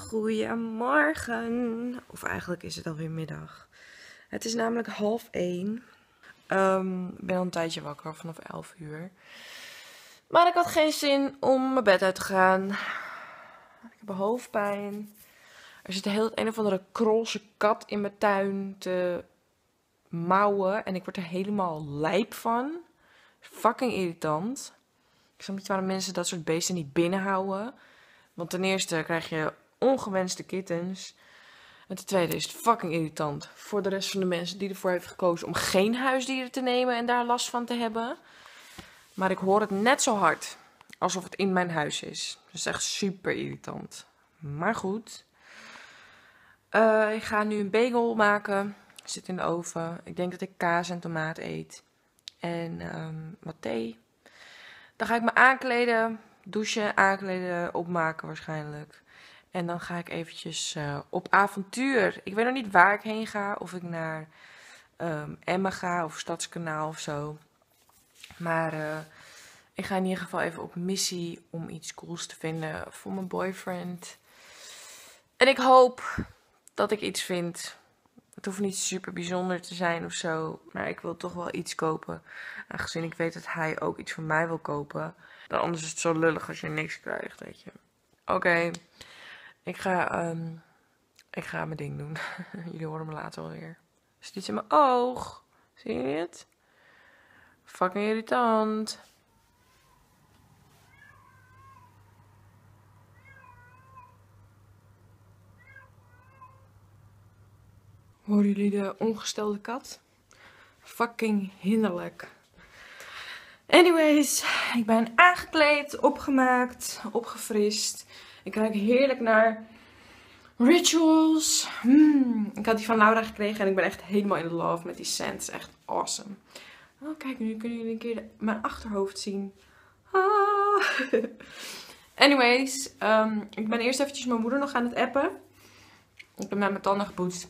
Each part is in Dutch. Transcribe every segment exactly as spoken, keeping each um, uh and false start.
Goedemorgen. Of eigenlijk is het alweer middag. Het is namelijk half één. Um, ik ben al een tijdje wakker, vanaf elf uur. Maar ik had geen zin om mijn bed uit te gaan. Ik heb hoofdpijn. Er zit de hele een of andere krolse kat in mijn tuin te mouwen. En ik word er helemaal lijp van. Fucking irritant. Ik snap niet waarom mensen dat soort beesten niet binnenhouden. Want ten eerste krijg je ongewenste kittens. En ten tweede is het fucking irritant voor de rest van de mensen die ervoor hebben gekozen om geen huisdieren te nemen en daar last van te hebben. Maar ik hoor het net zo hard alsof het in mijn huis is. Dat is echt super irritant. Maar goed. Uh, ik ga nu een bagel maken. Zit in de oven. Ik denk dat ik kaas en tomaat eet. En um, wat thee. Dan ga ik me aankleden. Douchen, aankleden, opmaken waarschijnlijk. En dan ga ik eventjes uh, op avontuur. Ik weet nog niet waar ik heen ga. Of ik naar um, Emmen ga of Stadskanaal of zo. Maar uh, ik ga in ieder geval even op missie om iets cools te vinden voor mijn boyfriend. En ik hoop dat ik iets vind. Het hoeft niet super bijzonder te zijn of zo. Maar ik wil toch wel iets kopen. Aangezien ik weet dat hij ook iets voor mij wil kopen. Dan anders is het zo lullig als je niks krijgt, weet je. Oké. Okay. Ik ga, um, ik ga mijn ding doen. Jullie horen me later alweer. Er zit iets in mijn oog. Zie je het? Fucking irritant. Horen jullie de ongestelde kat? Fucking hinderlijk. Anyways, ik ben aangekleed, opgemaakt, opgefrist. Ik kijk heerlijk naar Rituals. Hmm. Ik had die van Laura gekregen en ik ben echt helemaal in love met die scent. Het is echt awesome. Oh, kijk, nu kunnen jullie een keer de, mijn achterhoofd zien. Ah. Anyways, um, ik ben eerst eventjes mijn moeder nog aan het appen. Ik heb met mijn tanden gepoetst.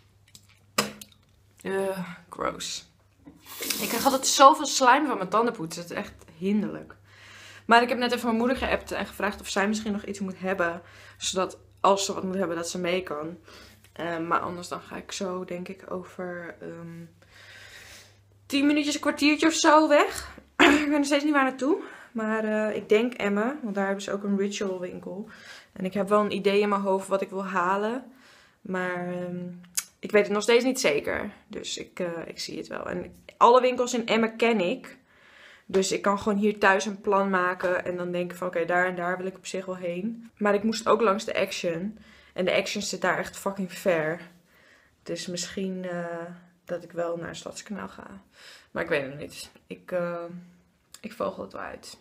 Uh, gross. Ik krijg altijd zoveel slijm van mijn tanden poetsen. Het is echt hinderlijk. Maar ik heb net even mijn moeder geappt en gevraagd of zij misschien nog iets moet hebben. Zodat als ze wat moet hebben, dat ze mee kan. Uh, maar anders dan ga ik zo, denk ik, over um, tien minuutjes, een kwartiertje of zo weg. Ik weet nog steeds niet waar naartoe. Maar uh, ik denk Emmen, want daar hebben ze ook een Ritual winkel. En ik heb wel een idee in mijn hoofd wat ik wil halen. Maar um, ik weet het nog steeds niet zeker. Dus ik, uh, ik zie het wel. En alle winkels in Emmen ken ik. Dus ik kan gewoon hier thuis een plan maken. En dan denken van oké, okay, daar en daar wil ik op zich wel heen. Maar ik moest ook langs de Action. En de Action zit daar echt fucking ver. Dus misschien uh, dat ik wel naar Stadskanaal ga. Maar ik weet het nog niet. Ik, uh, ik vogel het wel uit.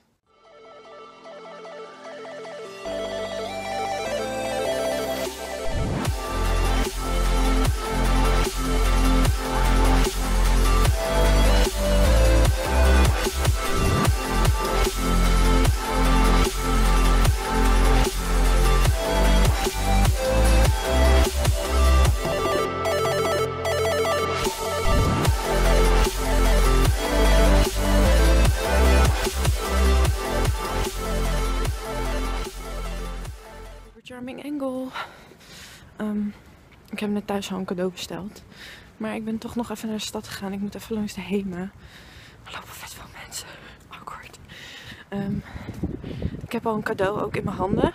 Charming Angle. Um, ik heb net thuis al een cadeau besteld. Maar ik ben toch nog even naar de stad gegaan. Ik moet even langs de Hema. Er lopen vet veel mensen. Awkward. Um, ik heb al een cadeau ook in mijn handen.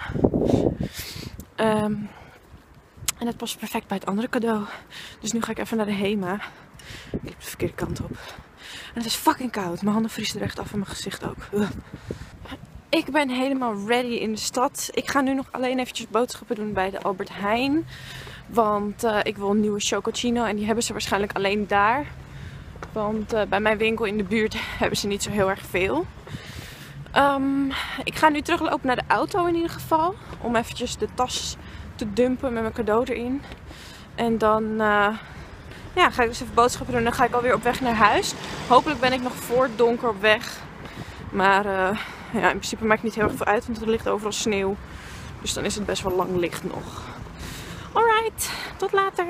Um, en het past perfect bij het andere cadeau. Dus nu ga ik even naar de Hema. Ik liep de verkeerde kant op. En het is fucking koud. Mijn handen vriezen er echt af en mijn gezicht ook. Ugh. Ik ben helemaal ready in de stad. Ik ga nu nog alleen eventjes boodschappen doen bij de Albert Heijn. Want uh, ik wil een nieuwe Chococino en die hebben ze waarschijnlijk alleen daar. Want uh, bij mijn winkel in de buurt hebben ze niet zo heel erg veel. Um, ik ga nu teruglopen naar de auto in ieder geval. Om eventjes de tas te dumpen met mijn cadeau erin. En dan uh, ja, ga ik dus even boodschappen doen en dan ga ik alweer op weg naar huis. Hopelijk ben ik nog voor het donker op weg. Maar uh, ja, in principe maakt het niet heel erg veel uit, want er ligt overal sneeuw. Dus dan is het best wel lang licht nog. Alright, tot later.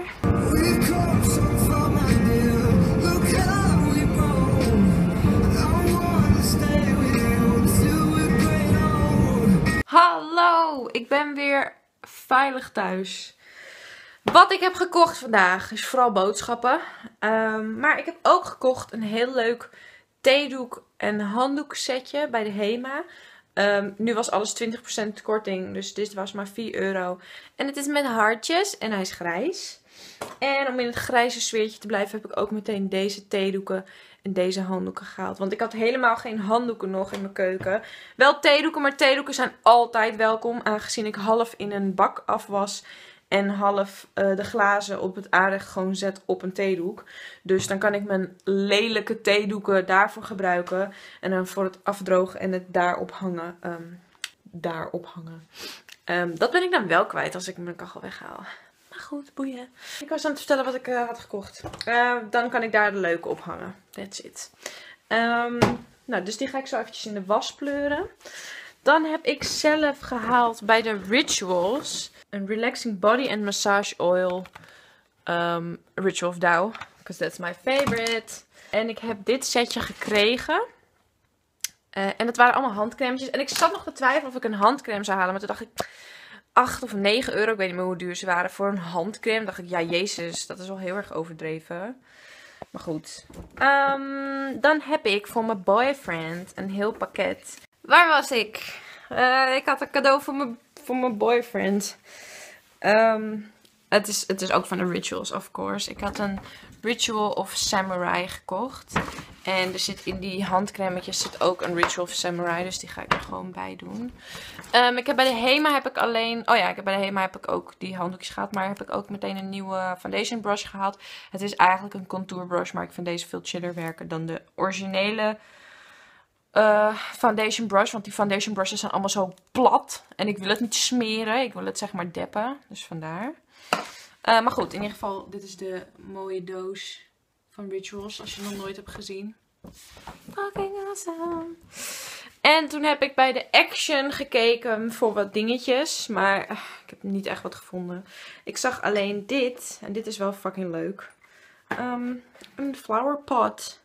Hallo, ik ben weer veilig thuis. Wat ik heb gekocht vandaag is vooral boodschappen. Um, maar ik heb ook gekocht een heel leuk theedoek en handdoek setje bij de Hema. Um, nu was alles twintig procent korting, dus dit was maar vier euro. En het is met hartjes en hij is grijs. En om in het grijze sfeertje te blijven heb ik ook meteen deze theedoeken en deze handdoeken gehaald. Want ik had helemaal geen handdoeken nog in mijn keuken. Wel theedoeken, maar theedoeken zijn altijd welkom. Aangezien ik half in een bak afwas en half uh, de glazen op het aanrecht gewoon zet op een theedoek. Dus dan kan ik mijn lelijke theedoeken daarvoor gebruiken. En dan voor het afdrogen en het daarop hangen. Um, daarop hangen. Um, dat ben ik dan wel kwijt als ik mijn kachel weghaal. Maar goed, boeien. Ik was aan het vertellen wat ik uh, had gekocht. Uh, dan kan ik daar de leuke op hangen. That's it. Um, nou, dus die ga ik zo eventjes in de was pleuren. Dan heb ik zelf gehaald bij de Rituals een Relaxing Body and Massage Oil. Um, Ritual of Dow. Because that's my favorite. En ik heb dit setje gekregen. Uh, en het waren allemaal handcremetjes. En ik zat nog te twijfelen of ik een handcreme zou halen. Maar toen dacht ik acht of negen euro. Ik weet niet meer hoe duur ze waren voor een handcreme. Toen dacht ik, ja jezus, dat is wel heel erg overdreven. Maar goed. Um, dan heb ik voor mijn boyfriend een heel pakket. Waar was ik? Uh, ik had een cadeau voor mijn, voor mijn boyfriend. Um, het, is, het is ook van de Rituals, of course. Ik had een Ritual of Samurai gekocht. En er zit in die handcremetjes zit ook een Ritual of Samurai. Dus die ga ik er gewoon bij doen. Um, ik heb bij de Hema heb ik alleen... Oh ja, ik heb bij de Hema heb ik ook die handdoekjes gehad. Maar heb ik ook meteen een nieuwe foundation brush gehaald. Het is eigenlijk een contour brush. Maar ik vind deze veel chiller werken dan de originele uh, foundation brush. Want die foundation brushes zijn allemaal zo plat. En ik wil het niet smeren. Ik wil het zeg maar deppen. Dus vandaar. Uh, maar goed, in ieder geval, dit is de mooie doos van Rituals. Als je nog nooit hebt gezien. Fucking awesome. En toen heb ik bij de Action gekeken voor wat dingetjes. Maar uh, ik heb niet echt wat gevonden. Ik zag alleen dit. En dit is wel fucking leuk. Um, een flower pot.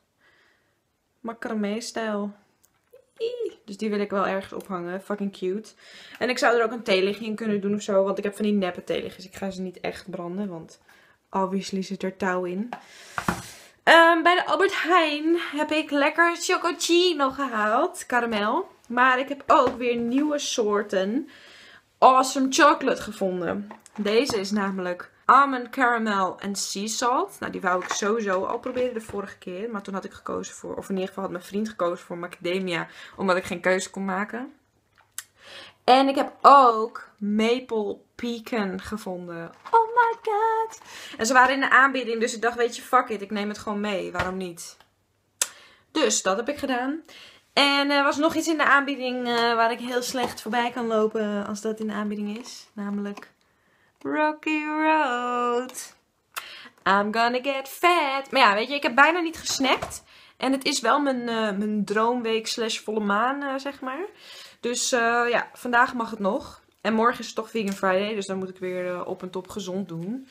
Macramé stijl. Dus die wil ik wel ergens ophangen. Fucking cute. En ik zou er ook een theelichtje in kunnen doen of zo. Want ik heb van die neppe theelichtjes. Ik ga ze niet echt branden. Want obviously zit er touw in. Um, bij de Albert Heijn heb ik lekker Chococino gehaald. Karamel. Maar ik heb ook weer nieuwe soorten Awesome Chocolate gevonden. Deze is namelijk Almond Caramel en Sea Salt. Nou, die wou ik sowieso al proberen de vorige keer. Maar toen had ik gekozen voor, of in ieder geval had mijn vriend gekozen voor Macadamia. Omdat ik geen keuze kon maken. En ik heb ook Maple Pecan gevonden. Oh my god. En ze waren in de aanbieding. Dus ik dacht, weet je, fuck it. Ik neem het gewoon mee. Waarom niet? Dus dat heb ik gedaan. En er was nog iets in de aanbieding uh, waar ik heel slecht voorbij kan lopen als dat in de aanbieding is. Namelijk Rocky Road. I'm gonna get fat. Maar ja, weet je, ik heb bijna niet gesnackt. En het is wel mijn, uh, mijn droomweek slash volle maan, uh, zeg maar. Dus uh, ja, vandaag mag het nog. En morgen is het toch Vegan Friday. Dus dan moet ik weer uh, op en top gezond doen.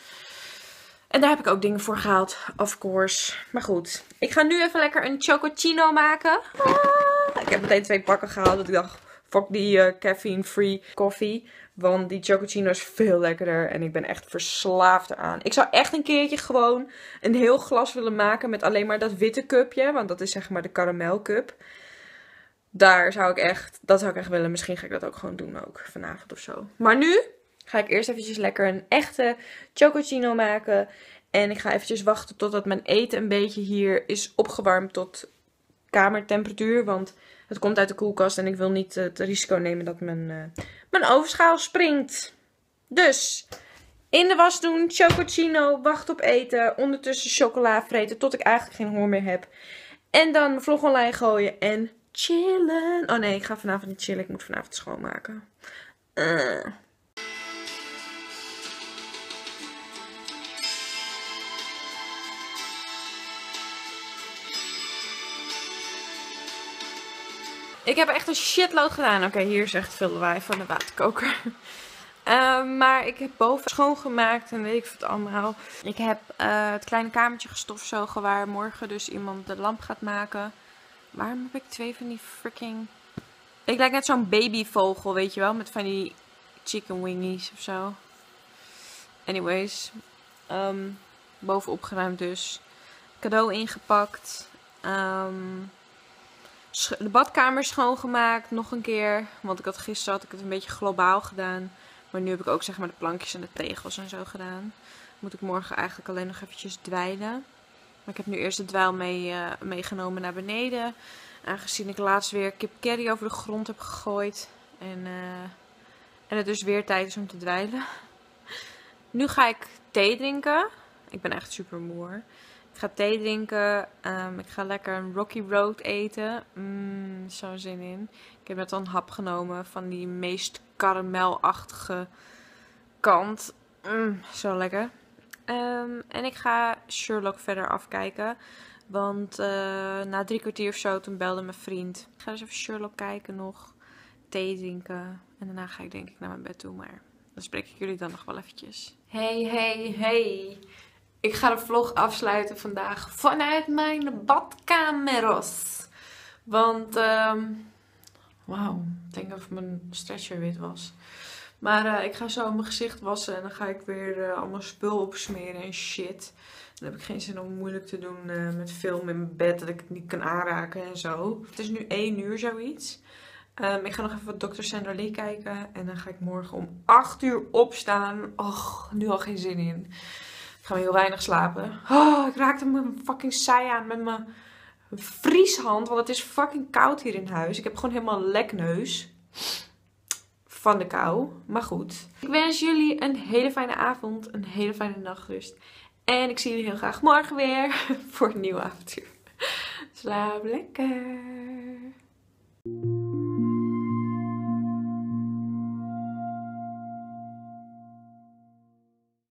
En daar heb ik ook dingen voor gehaald, of course. Maar goed, ik ga nu even lekker een Chococino maken. Ah, ik heb meteen twee pakken gehaald. Dat ik dacht, fuck die uh, caffeine-free koffie. Want die Chococino is veel lekkerder. En ik ben echt verslaafd eraan. Ik zou echt een keertje gewoon een heel glas willen maken met alleen maar dat witte cupje. Want dat is zeg maar de karamelcup. Daar zou ik echt, dat zou ik echt willen. Misschien ga ik dat ook gewoon doen ook vanavond of zo. Maar nu ga ik eerst eventjes lekker een echte Chococino maken. En ik ga eventjes wachten totdat mijn eten een beetje hier is opgewarmd tot kamertemperatuur. Want het komt uit de koelkast en ik wil niet het risico nemen dat mijn, uh, mijn ovenschaal springt. Dus in de was doen, Chococino, wacht op eten. Ondertussen chocola vreten tot ik eigenlijk geen honger meer heb. En dan mijn vlog online gooien en chillen. Oh nee, ik ga vanavond niet chillen. Ik moet vanavond schoonmaken. Uh. Ik heb echt een shitload gedaan. Oké, okay, hier is echt veel lawaai van de waterkoker. Uh, maar ik heb boven schoongemaakt en weet ik wat allemaal. Ik heb uh, het kleine kamertje gestofzogen waar morgen dus iemand de lamp gaat maken. Waarom heb ik twee van die freaking... Ik lijk net zo'n babyvogel, weet je wel. Met van die chicken wingies of zo. Anyways. Um, boven opgeruimd dus. Cadeau ingepakt. Um, de badkamer schoongemaakt. Nog een keer. Want ik had gisteren had ik het een beetje globaal gedaan. Maar nu heb ik ook zeg maar de plankjes en de tegels en zo gedaan. Moet ik morgen eigenlijk alleen nog eventjes dweilen. Maar ik heb nu eerst de dweil mee, uh, meegenomen naar beneden. Aangezien ik laatst weer kip curry over de grond heb gegooid. En, uh, en het dus weer tijd is om te dweilen. Nu ga ik thee drinken. Ik ben echt super moe. Ik ga thee drinken. Um, ik ga lekker een Rocky Road eten. Mmm, zo'n zin in. Ik heb net al een hap genomen van die meest karamelachtige kant. Mmm, zo lekker. Um, en ik ga Sherlock verder afkijken. Want uh, na drie kwartier of zo, toen belde mijn vriend. Ik ga dus even Sherlock kijken nog. Thee drinken. En daarna ga ik denk ik naar mijn bed toe. Maar dan spreek ik jullie dan nog wel eventjes. Hey, hey, hey. Ik ga de vlog afsluiten vandaag vanuit mijn badkameros. Want, um, wauw. Ik denk dat mijn stretcher wit was. Maar uh, ik ga zo mijn gezicht wassen en dan ga ik weer uh, allemaal spul opsmeren en shit. Dan heb ik geen zin om moeilijk te doen uh, met film in mijn bed, dat ik het niet kan aanraken en zo. Het is nu één uur zoiets. Um, ik ga nog even wat dokter Sandra Lee kijken en dan ga ik morgen om acht uur opstaan. Och, nu al geen zin in. Ik ga heel weinig slapen. Oh, ik raakte mijn fucking zij aan met mijn vrieshand, want het is fucking koud hier in huis. Ik heb gewoon helemaal lekneus. Van de kou. Maar goed. Ik wens jullie een hele fijne avond. Een hele fijne nachtrust. En ik zie jullie heel graag morgen weer. Voor een nieuw avontuur. Slaap lekker.